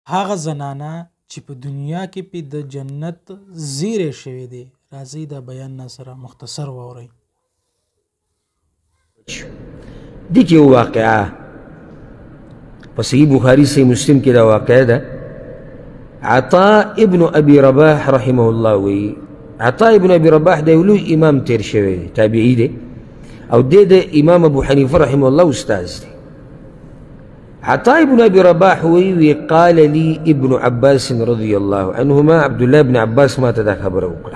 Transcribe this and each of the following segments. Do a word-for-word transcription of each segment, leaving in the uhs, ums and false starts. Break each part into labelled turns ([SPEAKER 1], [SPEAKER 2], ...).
[SPEAKER 1] هغه زنانه چې په دنیا کې په د جنت زیری شوی دی راځي دا بیان سره مختصر واورئ.
[SPEAKER 2] دي کې واقعه په صحیح بخاري صحیح مسلم کې دا واقعه ده. عطاء ابن ابي رباح رحمه الله وی عطاء ابن ابي رباح د یو لوی امام تیر شوی دی، تابعی دی، او دی د امام ابو حنیفه رحمه الله استاذ دی. عطاء ابن ابي رباح وی قال لي ابن عباس رضي الله عنهما، عبد الله بن عباس ما ته دا خبره وکړه،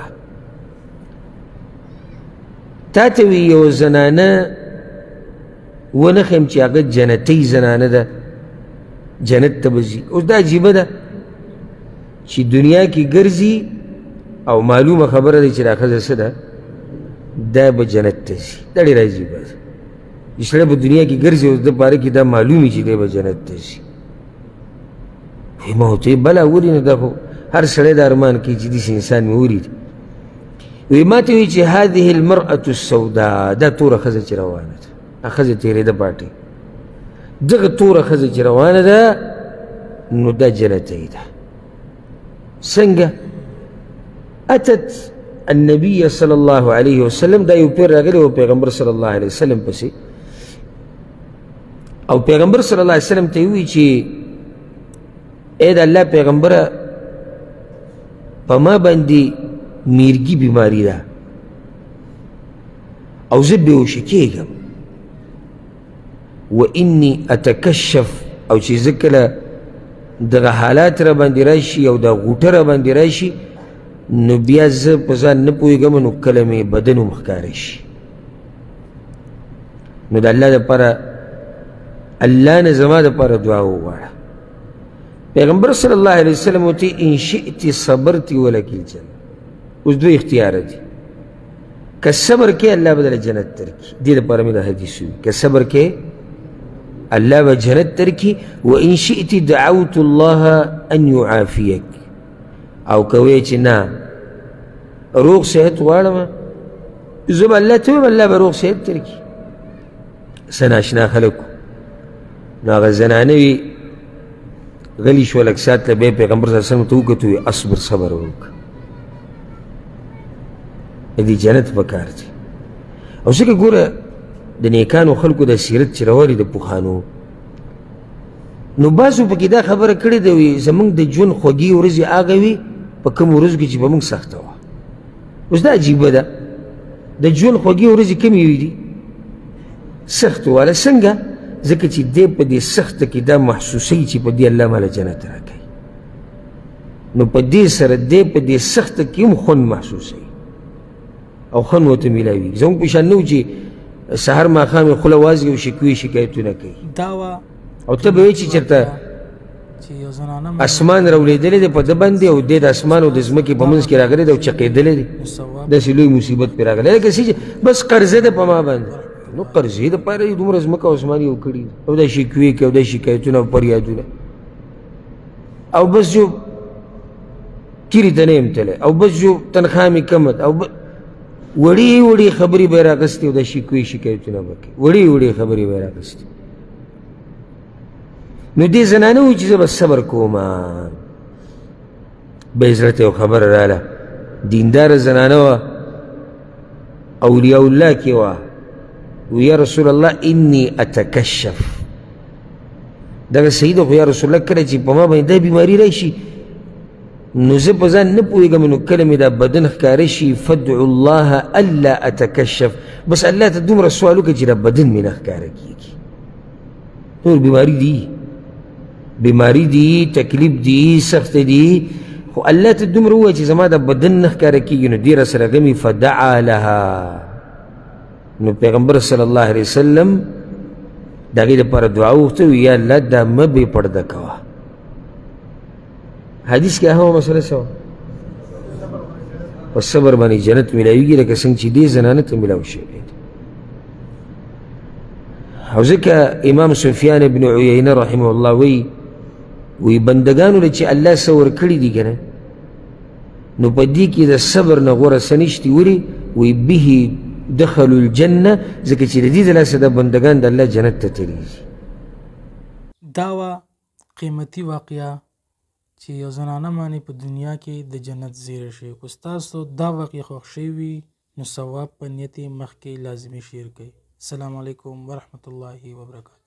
[SPEAKER 2] تا ته وی یو زنانه ونخم چې هغه جنتي زنانه ده، جنت ته به ځي. اوس دا عجیبه ده چې دنیا کې ګرځي او معلومه خبره ده چې دا ښځه څه ده، دا به جنت ته ځي. دا ډېره عجیبه ده چې سړی په دنیا کې ګرځي او د باره کې دا معلوم وي چې دی به جنت ته ځي. وایي ما ورته ویل بله ولې نه، دا خو هر سړی د ارمان کوي چې داسې انسان مې ولید. وایي ما ته وایي چې هذه المرأة السوداء، دا توره ښځه چې روانه ده، هغه ښځه تېرېده پاټۍ، دغه توره ښځه چې روانه ده نو دا جنتۍ ده. څنګه؟ اتت النبي صلى الله عليه وسلم، دا یو پیر راغلی و پیغمبر صلی الله علیه وسلم پسې، او پیغمبر صلی الله علیه وسلم ته یې ووایي چې ای د الله پیغمبره په ما باندې میرګي بیماري ده او زه بېهوشه کېږم، و انی اتکشف، او چې زه کله دغه حالات را باندې راشي او دا غوټه را باندې راشي نو بیا زه په ځان نه پوهېږم، نو کله مې بدن هم ښکاره شي. نو د الله دپاره الله نه زما دپاره دعا وغواړه. پیغمبر صلی الله علیه وسلم ورته ان شئت صبرت ولک الجنه. اوس دوی اختیاره دي، که صبر کې الله به درله جنت درکړي. دې دپاره مې دا حدیث وي، که صبر کې الله به جنت درکړي. و ان شئت دعوت الله ان يعافيك، او کوي چې نه روغ صحت غواړم زه به الله ته ویم الله به روغ صحت درکړي. څه ناشنا خلکو نو هغه زنانه وي غلي شوه لږ ساعت له بیا پیغمبر صلی الله علیه وسلم ته وکتو وي اصبر صبر وکړه، دې جنت پکار دی. او ځکه ګوره د نیکانو خلکو د سیرت چې راولي د پخوانو، نو بعضو پکې دا خبره کړې ده وي زموږ د ژوند خوږې ورځې هغه وي په کوم ورځو کې چې په موږ سخته وه. اوس دا عجیبه ده د ژوند خوږې ورځې کومې وي دي؟ سخت واله. څنګه؟ ځکه چې دی په دې سخته کې دا محسوسوي چې په دې الله ماله جنت راکوي، نو په دې سره دی په دې سخته کې هم خوند محسوسوي او خوند ورته میلاوي. زموږ په شان نه و چې سهار ماښام یې خوله وازګي او شکوي شکایتونه کوي.
[SPEAKER 1] دا وه
[SPEAKER 2] او ته به وایې چې چېرته اسمان راولېدلی دی په ده باندې او دی د اسمان او د ځمکې په منځ کې راغلی دی او چقېدلی دی، داسې لوی مصیبت پرې راغلی لکه چې بس قرضه ده په ما باندې. نو قرضې دپاره یې دومره ځمکه او اسمان یو کړي او دا شکوې کوي او دا شکایتونه او فریادونه، او بس جو کلي ته نه یم تللی، او بس جو تنخوا مې کمه ده، او وړې وړې خبرې به یې راغستې او دا شکوې شکایتونه به کوي، وړې وړې خبرې به یې راغستې. نو دې زنانه وایي چې زه به صبر کوم. به یې زړه ته یو خبره راله، دینداره زنانه وه، اولیاء الله کې وه، وی یا رسول الله انی اتکشف. دغه صحیح ده خو یا رسول الله کله چې په ما باندې دا بیماري راشي نو زه په ځان نه پوهېږم، نو کله مې دا بدن ښکاره شي فادعو الله الا اتکشف، بس الله ته دومره سوال وکړه چې دا بدن مې نه ښکاره کېږي. نور بیماري دي، بیماری دی، تکلیف دی، سخت دی، خو الله ته دومره ووایه چې زما دا بدن نه ښکاره کېږي، نو دې راسره غمي فدعا لها. نو پیغمبر صلی الله علیه وسلم د هغې دپاره دعا وغوښته، وي یا الله دا مه بې پرده کوه. حدیث کې هغه مسله څه وه؟ په صبر باندې جنت میلاویږي لکه څنګه چې دې زنانه ته میلاو شوی دی. او ځکه امام سفیان ابن عیینه رحمه الله وی وی بندګانو له چې الله څه ورکړي دي که نه نو په دې کې د صبر نه غوره څه نشتي. ولې؟ وی به دخلوا الجنه، ځکه چې د دې د لاسه د بندګان د الله جنت ته تللي.
[SPEAKER 1] دا وه قیمتي واقعه چې یو زنانه باندې په دنیا کې د جنت زیری شي. که ستاسو دا واقع خوښ شوی وي نو ثواب په نیت مخکې لازمي شیر کړئ. السلام علیکم ورحمت الله وبرکاته.